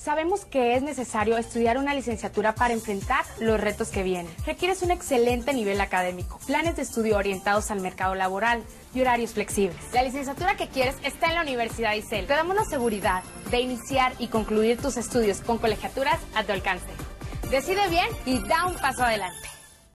Sabemos que es necesario estudiar una licenciatura para enfrentar los retos que vienen. Requieres un excelente nivel académico, planes de estudio orientados al mercado laboral y horarios flexibles. La licenciatura que quieres está en la Universidad ISEL. Te damos la seguridad de iniciar y concluir tus estudios con colegiaturas a tu alcance. Decide bien y da un paso adelante.